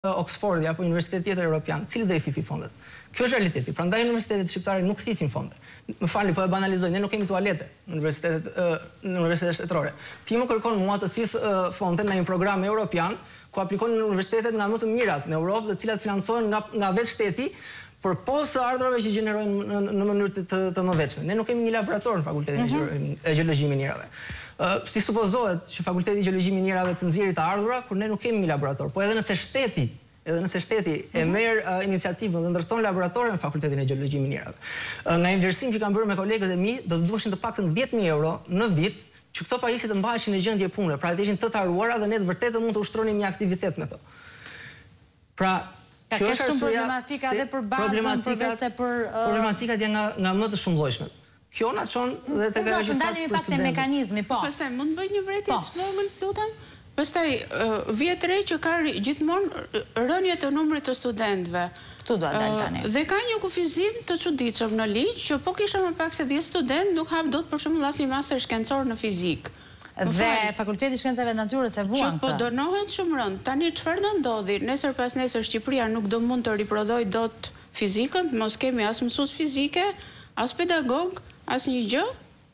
Oxfordi apo universitet tjetër europian, cili do i thithi fondet? Kjo është realiteti. Prandaj universitetet shqiptare nuk thithin fonde. Më falni, po e banalizoj, ne nuk kemi tualete në universitetet shtetërore. Ti më kërkon mua të thith fonde në një program europian, ku aplikojnë në universitetet nga më të mirat në Europë, të cilat financohen nga vetë shteti, për posë ardhurave që gjenerojnë në mënyrë të mëveçme. Ne nuk kemi një laborator në Fakultetin e Gjeologji Minierave. Si supozohet që Fakulteti i Gjeologjisë Minierave të nxjerrë të ardhura, kur ne nuk kemi një laborator. Po edhe nëse shteti e merr iniciativën dhe ndërton laboratore në Fakultetin e Gjeologjisë Minierave. Nga një vlerësim që kam bërë me kolegët e mi, do të duheshin të paktën 10.000 euro në vit që këto pajisje të mbaheshin në gjendje pune, pra të ishin të taruara dhe ne të vërtetë mund të ushtronim një aktivitet me to. Pra, kjo është shumë problematika dhe për bazën, përvese për... Problematikat janë nga më të shumëllojshmet. Kjo na çon dhe tek ajo që ndalemi pak te mekanizmi, po. Pastaj mund bëj një vërejtje të vogël, lutem. Pastaj vjet re që ka gjithmonë rënje të numrit të studentëve. Ktu do dal tani. Dhe ka një kufizim të çuditshëm në ligj që po kisha më pak se 10 student nuk hap dot për shembull asnjë master shkencor në fizik. Dhe Fakulteti i Shkencave Natyrës e vuan këtë. Po dënohet shumë rënd. Tani çfarë do ndodhi? Nesër pas nesër Shqipëria nuk do mund të riprodhoj dot fizikën, mos kemi as mësues fizike, as pedagog, as një gjë.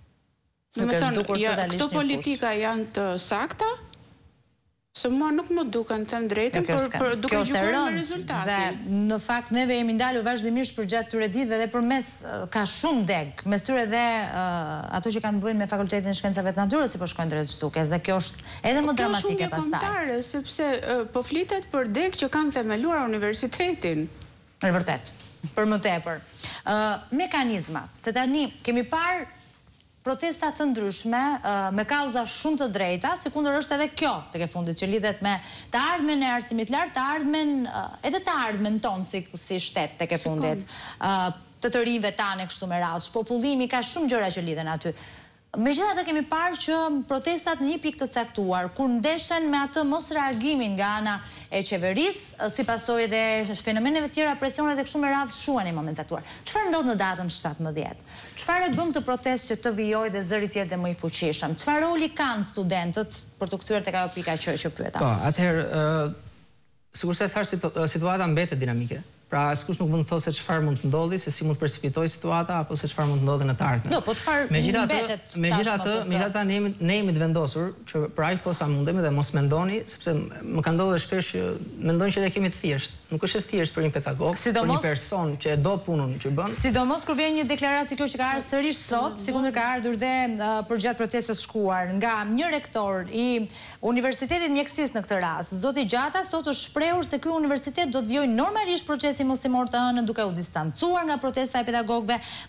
Këto politika janë të sakta, se mua nuk më duken të drejtën, për duke gjukuar me rezultatin. Dhe në fakt neve jemi ndalur vazhdimisht për gjatë këtyre ditëve dhe përmes ka shumë deg, mes tyre dhe ato që kanë bëjnë me Fakultetin e Shkencave të Natyrës si po shkojnë drejt shtukes, dhe kjo është edhe më dramatike pastaj. Kjo është shumë një kontare, sepse po flitet për deg që kanë themeluar universitetin. Në vërtet, për më tepër. Mekanizmat, se tani kemi parë protestat të ndryshme, me kauza shumë të drejta, si kundër është edhe kjo tek e fundit që lidhet me të ardhmen e arsimit lart, edhe të ardhmen tonë si shtet tek e fundit, të rinjve tanë kështu me radhë, popullimi ka shumë gjëra që lidhen aty. Megjithatë kemi parë që protestat në një pikë të caktuar, kur ndeshen me atë mos reagimin nga ana e qeverisë, si pasojë dhe fenomeneve tjera, presionet e kështu me radhë shuan në një moment caktuar. Çfarë ndodh në datën 17? Çfarë bën këtë protestë që të vijojë dhe zëri të jetë dhe më i fuqishëm? Çfarë roli kanë studentët për të kthyer tek ajo pika që pyeta? Po, atëherë, sigurisht e thash, situata mbetet dinamike. Pra, askush nuk mund të thosë se çfarë mund të ndodhi, se si mund të precipitoj situata, apo se çfarë mund të ndodhi në të ardhmen. Jo, po çfarë mbetet? Megjithatë, ne jemi të vendosur që për aq sa mundemi dhe mos mendoni, sepse më ka ndodhur shpesh që mendojnë që ne kemi të thjeshtë. Nuk është e thjeshtë për një pedagog, për një person që e do punën që bën. Sidomos kur vjen një deklaratë si kjo që ka ardhur sërish sot, sikundër ka ardhur dhe përgjatë protestës shkuar nga një rektor i Universitetit Mjekësisë në këtë rast, zoti Gjata, sot është shprehur se ky universitet do të vijojë normalisht procesi mosimor të hënën duke u distancuar nga protesta e pedagogëve,